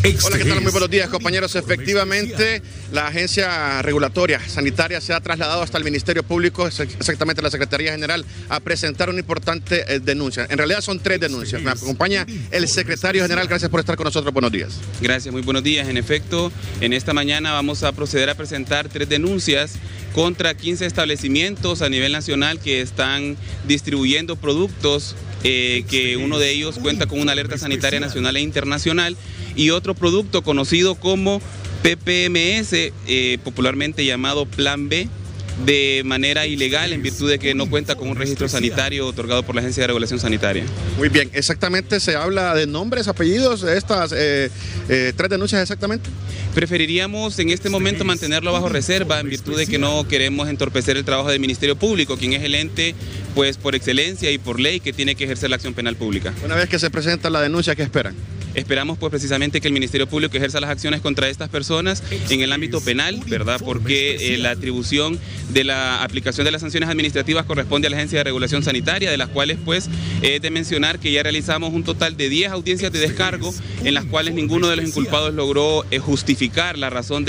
Hola, ¿qué tal? Muy buenos días, compañeros. Efectivamente, la agencia regulatoria sanitaria se ha trasladado hasta el Ministerio Público, exactamente la Secretaría General, a presentar una importante denuncia. En realidad son 3 denuncias. Me acompaña el secretario general. Gracias por estar con nosotros. Buenos días. Gracias, muy buenos días. En efecto, en esta mañana vamos a proceder a presentar 3 denuncias contra 15 establecimientos a nivel nacional que están distribuyendo productos que uno de ellos cuenta con una alerta sanitaria nacional e internacional, y otro producto conocido como PPMS, popularmente llamado Plan B, de manera ilegal en virtud de que no cuenta con un registro sanitario otorgado por la Agencia de Regulación Sanitaria. Muy bien, exactamente se habla de nombres, apellidos de estas 3 denuncias exactamente. Preferiríamos en este momento mantenerlo bajo reserva en virtud de que no queremos entorpecer el trabajo del Ministerio Público, quien es el ente pues por excelencia y por ley que tiene que ejercer la acción penal pública. Una vez que se presenta la denuncia, ¿qué esperan? Esperamos pues precisamente que el Ministerio Público ejerza las acciones contra estas personas en el ámbito penal, ¿verdad? Porque la atribución de la aplicación de las sanciones administrativas corresponde a la Agencia de Regulación Sanitaria, de las cuales pues he de mencionar que ya realizamos un total de 10 audiencias de descargo, en las cuales ninguno de los inculpados logró justificar la razón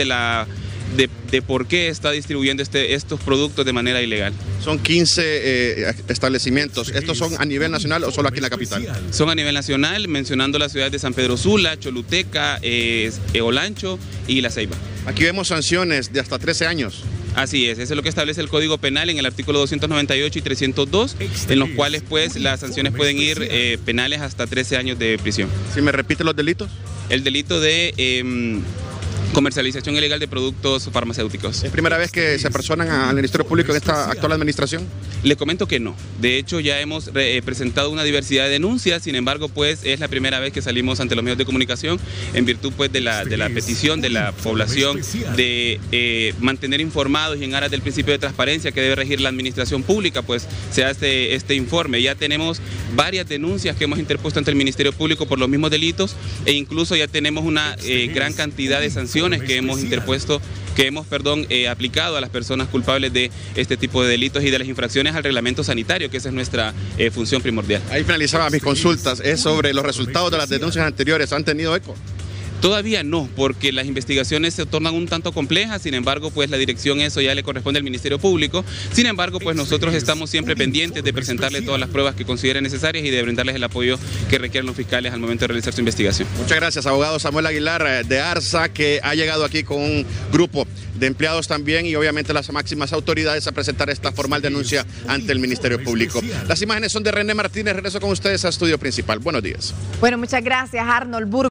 de por qué está distribuyendo estos productos de manera ilegal. Son 15 establecimientos. ¿Estos son a nivel nacional o solo aquí en la capital? Son a nivel nacional, mencionando las ciudades de San Pedro Sula, Choluteca, Olancho y La Ceiba. Aquí vemos sanciones de hasta 13 años. Así es, eso es lo que establece el Código Penal en el artículo 298 y 302, en los cuales pues las sanciones pueden ir penales hasta 13 años de prisión. ¿Si me repite los delitos? El delito de comercialización ilegal de productos farmacéuticos. ¿Es primera vez que se apersonan al Ministerio Público en esta actual administración? Les comento que no. De hecho, ya hemos presentado una diversidad de denuncias, sin embargo, pues es la primera vez que salimos ante los medios de comunicación en virtud pues de la petición de la población de mantener informados y en aras del principio de transparencia que debe regir la administración pública, pues se hace este informe. Ya tenemos varias denuncias que hemos interpuesto ante el Ministerio Público por los mismos delitos, e incluso ya tenemos una gran cantidad de sanciones que hemos aplicado a las personas culpables de este tipo de delitos y de las infracciones al reglamento sanitario, que esa es nuestra función primordial. Ahí finalizaba mis consultas, es sobre los resultados de las denuncias anteriores. ¿Han tenido eco? Todavía no, porque las investigaciones se tornan un tanto complejas, sin embargo, pues la dirección eso ya le corresponde al Ministerio Público. Sin embargo, pues nosotros estamos siempre pendientes de presentarle todas las pruebas que consideren necesarias y de brindarles el apoyo que requieren los fiscales al momento de realizar su investigación. Muchas gracias, abogado Samuel Aguilar de ARSA, que ha llegado aquí con un grupo de empleados también y obviamente las máximas autoridades a presentar esta formal denuncia ante el Ministerio Público. Las imágenes son de René Martínez. Regreso con ustedes a Estudio Principal. Buenos días. Bueno, muchas gracias, Arnold Burgos.